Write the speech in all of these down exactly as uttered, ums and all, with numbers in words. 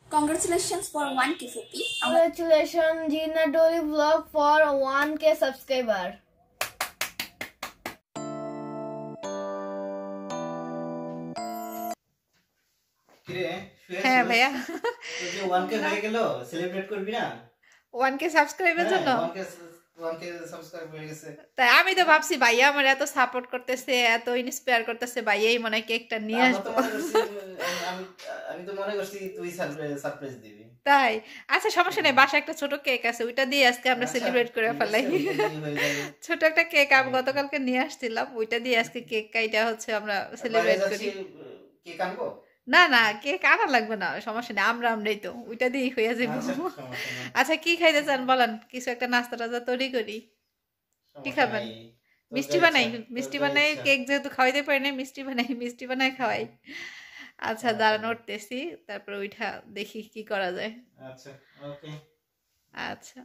Congratulations for one K Fupi. Congratulations Jinnat Doli vlog for one K subscriber. হ্যাঁ ভাইয়া যে one K হয়ে গেল সেলিব্রেট করবি না one K সাবস্ক্রাইবের জন্য one K one K subscribe হয়ে গেছে তাই আমি তো ভাবছি ভাইয়া আমার এত সাপোর্ট করতেছে এত ইন্সপায়ার করতেছে ভাইয়াই মনে হয় কেকটা নিয়ে আসবো আমি আমি তো মনে করছি তুই সারপ্রাইজ দিবি তাই আচ্ছা সমস্যা নেই বাসায় একটা ছোট কেক আছে ওইটা দিয়ে আজকে আমরা সেলিব্রেট করে ফেলাই ছোট একটা কেক আমি গতকালকে নিয়ে আসছিলাম ওইটা দিয়ে আজকে কেক কাইটা হচ্ছে আমরা সেলিব্রেট করি কেক আনবো না না কেক আনা লাগবে না সমস্যা নেই আমরা আমরাই তো ওইটা দিয়েই হয়ে যাবো আচ্ছা কি খাইতে চান বলেন কিছু একটা নাস্তা টাস্তা তৈরি করি কি খাবেন মিষ্টি বানাই মিষ্টি বানাই কেক যেহেতু খাওয়াইতে পারি না মিষ্টি বানাই মিষ্টি বানাই খাওয়াই আচ্ছা দাঁড়ান উঠতেছি তারপর ওইটা দেখি কি করা যায় আচ্ছা ওকে আচ্ছা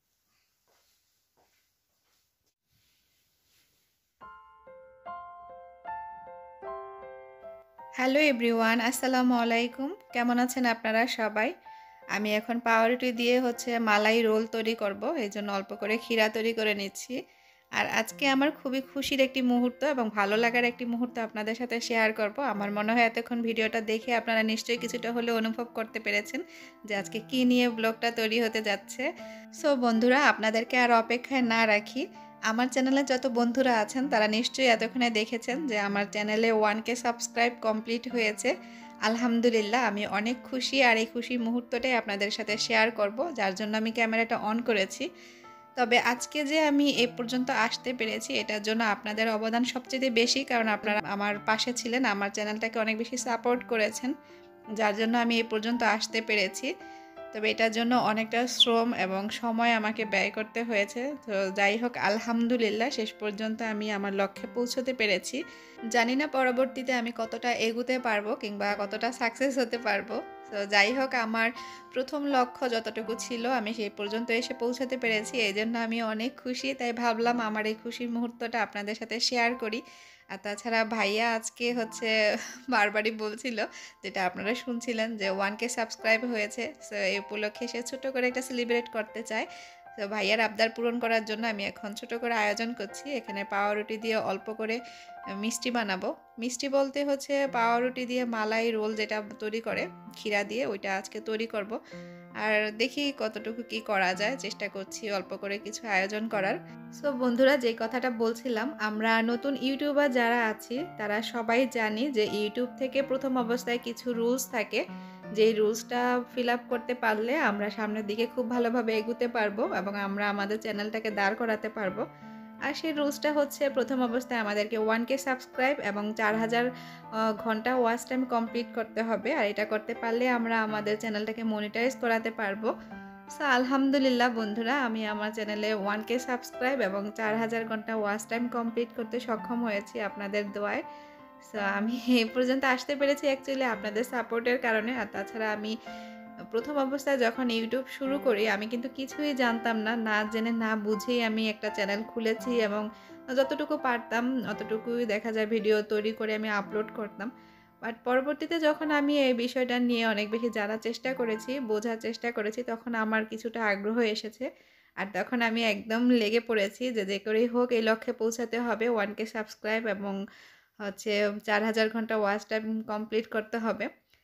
হ্যালো এভরিওয়ান আসসালামু আলাইকুম কেমন আছেন আপনারা সবাই আমি এখন পাউরুটি দিয়ে হচ্ছে মালাই রোল তৈরি করব এই জন্য অল্প করে ক্ষীরা তৈরি করে নিচ্ছি আর আজকে আমার খুবই খুশির একটি মুহূর্ত এবং ভালো লাগার একটি মুহূর্ত আপনাদের সাথে শেয়ার করব আমার মনে হয় এতক্ষণ ভিডিওটা দেখে আপনারা নিশ্চয়ই কিছুটা হলেও অনুভব করতে পেরেছেন যে আজকে কী নিয়ে ব্লগটা তৈরি হতে যাচ্ছে সো বন্ধুরা আপনাদেরকে আর অপেক্ষায় না রাখি আমার চ্যানেলে যত বন্ধুরা আছেন তারা নিশ্চয়ই এতক্ষণে দেখেছেন যে আমার চ্যানেলে ওয়ান কে সাবস্ক্রাইব কমপ্লিট হয়েছে আলহামদুলিল্লাহ আমি অনেক খুশি আর এই খুশি মুহূর্তটাই আপনাদের সাথে শেয়ার করব যার জন্য আমি ক্যামেরাটা অন করেছি তবে আজকে যে আমি এ পর্যন্ত আসতে পেরেছি এটার জন্য আপনাদের অবদান সবচেয়ে বেশি কারণ আপনারা আমার পাশে ছিলেন আমার চ্যানেলটাকে অনেক বেশি সাপোর্ট করেছেন যার জন্য আমি এ পর্যন্ত আসতে পেরেছি তবে এটার জন্য অনেকটা শ্রম এবং সময় আমাকে ব্যয় করতে হয়েছে তো যাই হোক আলহামদুলিল্লাহ শেষ পর্যন্ত আমি আমার লক্ষ্যে পৌঁছতে পেরেছি জানি না পরবর্তীতে আমি কতটা এগোতে পারবো কিংবা কতটা সাকসেস হতে পারবো তো যাই হোক আমার প্রথম লক্ষ্য যতটুকু ছিল আমি সেই পর্যন্ত এসে পৌঁছাতে পেরেছি এই জন্য আমি অনেক খুশি তাই ভাবলাম আমার এই খুশির মুহূর্তটা আপনাদের সাথে শেয়ার করি আর তাছাড়া ভাইয়া আজকে হচ্ছে বারবারই বলছিল যেটা আপনারা শুনছিলেন যে ওয়ান কে সাবস্ক্রাইব হয়েছে সো এই উপলক্ষে সে ছোটো করে একটা সেলিব্রেট করতে চায় তো ভাইয়ার আবদার পূরণ করার জন্য আমি এখন ছোট করে আয়োজন করছি এখানে পাউরুটি দিয়ে অল্প করে মিষ্টি বানাবো মিষ্টি বলতে হচ্ছে পাউরুটি দিয়ে মালাই রোল যেটা তৈরি করে ক্ষীরা দিয়ে ওইটা আজকে তৈরি করব আর দেখি কতটুকু কি করা যায় চেষ্টা করছি অল্প করে কিছু আয়োজন করার সো বন্ধুরা যে কথাটা বলছিলাম আমরা নতুন ইউটিউবার যারা আছি তারা সবাই জানি যে ইউটিউব থেকে প্রথম অবস্থায় কিছু রুলস থাকে যেই রুলসটা ফিল আপ করতে পারলে আমরা সামনের দিকে খুব ভালোভাবে এগোতে পারবো এবং আমরা আমাদের চ্যানেলটাকে দাঁড় করাতে পারবো আর সেই রুলসটা হচ্ছে প্রথম অবস্থায় আমাদেরকে ওয়ান কে সাবস্ক্রাইব এবং চার হাজার ঘন্টা ওয়াচ টাইম কমপ্লিট করতে হবে আর এটা করতে পারলে আমরা আমাদের চ্যানেলটাকে মনিটাইজ করাতে পারবো সো আলহামদুলিল্লাহ বন্ধুরা আমি আমার চ্যানেলে ওয়ান কে সাবস্ক্রাইব এবং চার হাজার ঘন্টা ওয়াচ টাইম কমপ্লিট করতে সক্ষম হয়েছি আপনাদের দোয়ায় সো আমি এই পর্যন্ত আসতে পেরেছি অ্যাকচুয়ালি আপনাদের সাপোর্টের কারণে আর তাছাড়া আমি প্রথম অবস্থায় যখন ইউটিউব শুরু করি আমি কিন্তু কিছুই জানতাম না না জেনে না বুঝেই আমি একটা চ্যানেল খুলেছি এবং যতটুকু পারতাম অতটুকুই দেখা যায় ভিডিও তৈরি করে আমি আপলোড করতাম বাট পরবর্তীতে যখন আমি এই বিষয়টা নিয়ে অনেক বেশি জানার চেষ্টা করেছি বোঝার চেষ্টা করেছি তখন আমার কিছুটা আগ্রহ এসেছে আর তখন আমি একদম লেগে পড়েছি যে যে করেই হোক এই লক্ষ্যে পৌঁছাতে হবে ওয়ান কে সাবস্ক্রাইব এবং হচ্ছে চার হাজার ঘন্টা ওয়াচ টাইম কমপ্লিট করতে হবে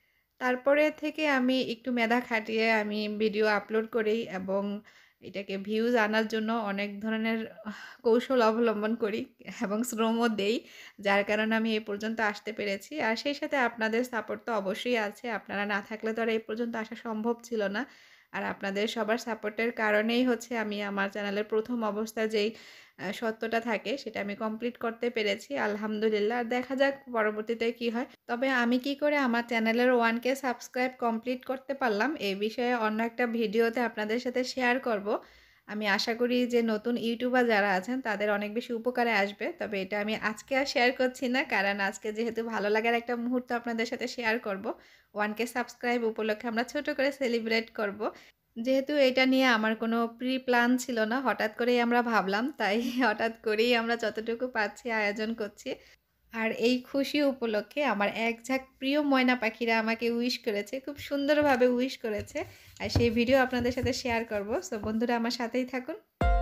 তারপরে থেকে আমি একটু মেধা খাটিয়ে আমি ভিডিও আপলোড করি এবং এটাকে ভিউজ আনার জন্য অনেক ধরনের কৌশল অবলম্বন করি এবং শ্রমও দেই যার কারণে আমি এই পর্যন্ত আসতে পেরেছি আর সেই সাথে আপনাদের সাপোর্ট তো অবশ্যই আছে আপনারা না থাকলে তো আর এই পর্যন্ত আসা সম্ভব ছিল না আর আপনাদের সবার সাপোর্টের কারণেই হচ্ছে আমি আমার চ্যানেলের প্রথম অবস্থায় যেই সত্যটা থাকে সেটা আমি কমপ্লিট করতে পেরেছি আলহামদুলিল্লাহ আর দেখা যাক পরবর্তীতে কি হয় তবে আমি কি করে আমার চ্যানেলের ওয়ান কে সাবস্ক্রাইব কমপ্লিট করতে পারলাম এই বিষয়ে অন্য একটা ভিডিওতে আপনাদের সাথে শেয়ার করব আমি আশা করি যে নতুন ইউটিউবার যারা আছেন তাদের অনেক বেশি উপকারে আসবে তবে এটা আমি আজকে আর শেয়ার করছি না কারণ আজকে যেহেতু ভালো লাগার একটা মুহূর্ত আপনাদের সাথে শেয়ার করব ওয়ান কে সাবস্ক্রাইব উপলক্ষে আমরা ছোট করে সেলিব্রেট করব যেহেতু এটা নিয়ে আমার কোনো প্রি প্ল্যান ছিল না হঠাৎ করেই আমরা ভাবলাম তাই হঠাৎ করেই আমরা যতটুকু পাচ্ছি আয়োজন করছি আর এই খুশি উপলক্ষে আমার এক ঝাঁক প্রিয় ময়না পাখিরা আমাকে উইশ করেছে, খুব সুন্দরভাবে উইশ করেছে। আর সেই ভিডিও আপনাদের সাথে শেয়ার করব। সো বন্ধুরা আমার সাথেই থাকুন।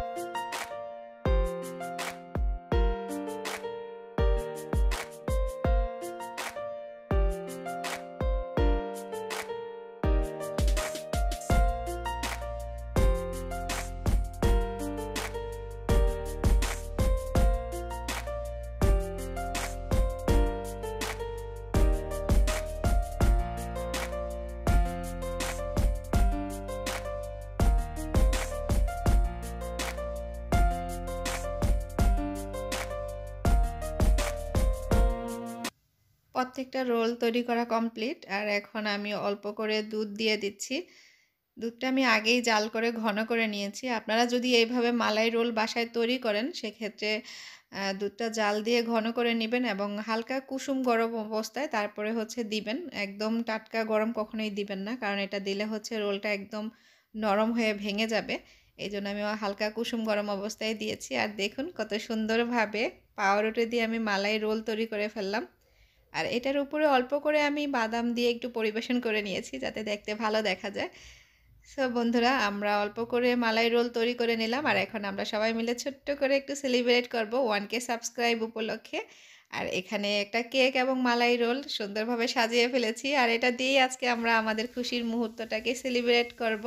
প্রত্যেকটা রোল তৈরি করা কমপ্লিট। আর এখন আমি অল্প করে দুধ দিয়ে দিচ্ছি। দুধটা আমি আগেই জাল করে ঘন করে নিয়েছি। আপনারা যদি এইভাবে মালাই রোল বাসায় তৈরি করেন সেক্ষেত্রে দুধটা জাল দিয়ে ঘন করে নেবেন এবং হালকা কুসুম গরম অবস্থায় তারপরে হচ্ছে দিবেন। একদম টাটকা গরম কখনোই দিবেন না, কারণ এটা দিলে হচ্ছে রোলটা একদম নরম হয়ে ভেঙে যাবে। এই জন্য আমি হালকা কুসুম গরম অবস্থায় দিয়েছি। আর দেখুন কত সুন্দরভাবে পাউরুটি দিয়ে আমি মালাই রোল তৈরি করে ফেললাম। আর এটার উপরে অল্প করে আমি বাদাম দিয়ে একটু পরিবেশন করে নিয়েছি যাতে দেখতে ভালো দেখা যায়। সো বন্ধুরা, আমরা অল্প করে মালাই রোল তৈরি করে নিলাম। আর এখন আমরা সবাই মিলে ছোট্ট করে একটু সেলিব্রেট করব ওয়ান কে সাবস্ক্রাইব উপলক্ষে। আর এখানে একটা কেক এবং মালাই রোল সুন্দরভাবে সাজিয়ে ফেলেছি। আর এটা দিয়েই আজকে আমরা আমাদের খুশির মুহূর্তটাকে সেলিব্রেট করব।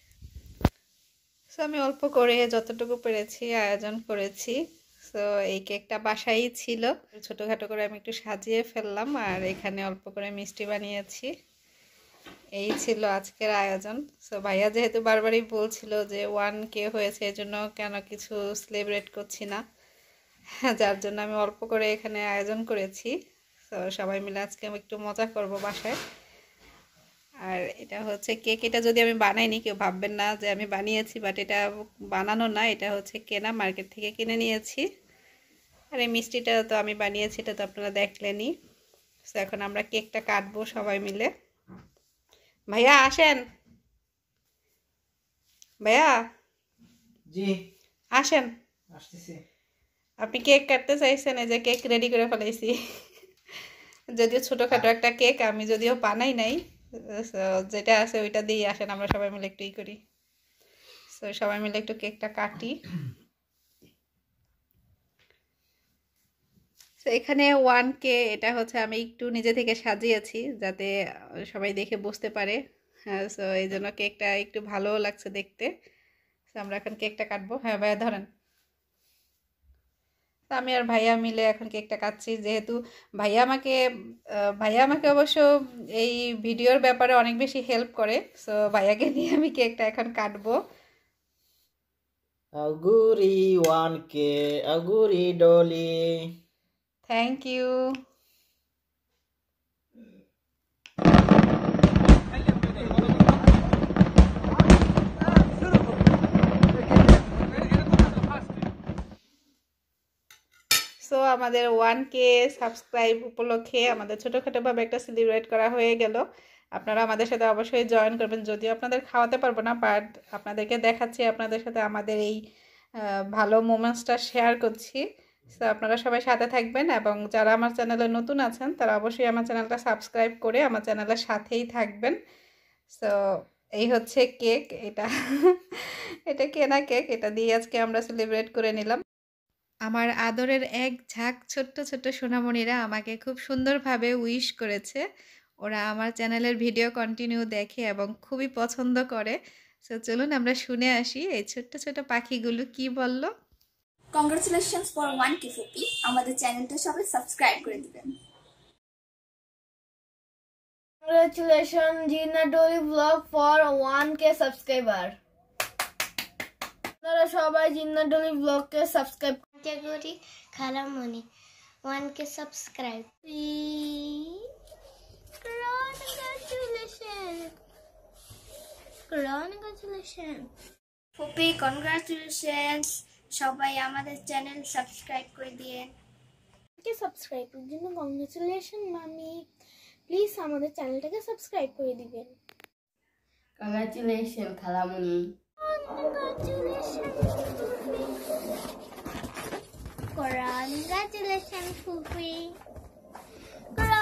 সো আমি অল্প করে যতটুকু পেরেছি আয়োজন করেছি। সো এই কেকটা বাসায়ই ছিল, ছোটোখাটো করে আমি একটু সাজিয়ে ফেললাম। আর এখানে অল্প করে মিষ্টি বানিয়েছি। এই ছিল আজকের আয়োজন। সো ভাইয়া যেহেতু বারবারই বলছিল যে ওয়ান কে হয়েছে এজন্য কেন কিছু সেলিব্রেট করছি না, যার জন্য আমি অল্প করে এখানে আয়োজন করেছি। সো সবাই মিলে আজকে আমি একটু মজা করব বাসায়। আর এটা হচ্ছে কেক, এটা যদি আমি বানাইনি কেউ ভাববেন না যে আমি বানিয়েছি, বাট এটা বানানো না, এটা হচ্ছে কেনা, মার্কেট থেকে কিনে নিয়েছি। আর এই মিষ্টিটা তো আমি বানিয়েছি, এটা তো আপনারা দেখলেনই। তো এখন আমরা কেকটা কাটবো সবাই মিলে। ভাইয়া আসেন, ভাইয়া জি আসেন। আসতেছি। আপনি কেক কাটতে চাইছেন, এই যে কেক রেডি করে ফেলাইছি। যদিও ছোটোখাটো একটা কেক, আমি যদিও বানাই নাই, যেটা আছে ওইটা দিয়ে আসেন আমরা সবাই মিলে একটু ই করি। তো সবাই মিলে একটু কেকটা কাটি। তো এখানে ওয়ান কে এটা হচ্ছে আমি একটু নিজে থেকে সাজিয়েছি যাতে সবাই দেখে বুঝতে পারে। হ্যাঁ, সো এই জন্য কেকটা একটু ভালো লাগছে দেখতে। তো আমরা এখন কেকটা কাটবো। হ্যাঁ ভাইয়া ধরেন। তো আমি আর ভাইয়া মিলে এখন কেকটা কাটছি। যেহেতু ভাইয়া আমাকে ভাইয়া আমাকে অবশ্য এই ভিডিওর ব্যাপারে অনেক বেশি হেল্প করে। সো ভাইয়াকে নিয়ে আমি কেকটা এখন কাটবো। Aguri one K, Aguri Dolly. Thank you. So আমাদের ওয়ান কে সাবস্ক্রাইব উপলক্ষে আমাদের ছোটোখাটোভাবে একটা সেলিব্রেট করা হয়ে গেল। আপনারা আমাদের সাথে অবশ্যই জয়েন করবেন। যদিও আপনাদের খাওয়াতে পারবো না, বাট আপনাদেরকে দেখাচ্ছি, আপনাদের সাথে আমাদের এই ভালো মোমেন্টসটা শেয়ার করছি। সো আপনারা সবাই সাথে থাকবেন এবং যারা আমার চ্যানেলে নতুন আছেন তারা অবশ্যই আমার চ্যানেলটা সাবস্ক্রাইব করে আমার চ্যানেলের সাথেই থাকবেন। সো এই হচ্ছে কেক, এটা এটা কেনা কেক, এটা দিয়ে আজকে আমরা সেলিব্রেট করে নিলাম। আমার আদরের এক ঝাঁক ছোট্ট ছোট্ট সোনামণিরা আমাকে খুব সুন্দরভাবে উইশ করেছে। ওরা আমার চ্যানেলের ভিডিও কন্টিনিউ দেখে এবং খুবই পছন্দ করে। সো চলুন আমরা শুনে আসি এই ছোট্ট ছোট্ট পাখিগুলো কি বলল। Congratulations for one K puppy. আমাদের চ্যানেলটা সবাই সাবস্ক্রাইব করে দিবেন। Congratulations Jinnat Doli vlog for one K subscriber. আপনারা সবাই জিন্নাত ডলি vlog কে সাবস্ক্রাইব করি খালামণি one K subscribe. Congratulations. Congratulations. Pupi congratulations, সবাই আমাদের চ্যানেল সাবস্ক্রাইব করে দিয়েন। কে সাবস্ক্রাইব করার জন্য কংগ্রাচুলেশন মামি, প্লিজ আমাদের চ্যানেলটাকে সাবস্ক্রাইব করে দিবেন। কংগ্রাচুলেশন খালামণি। Congratulations ফুফি। cry.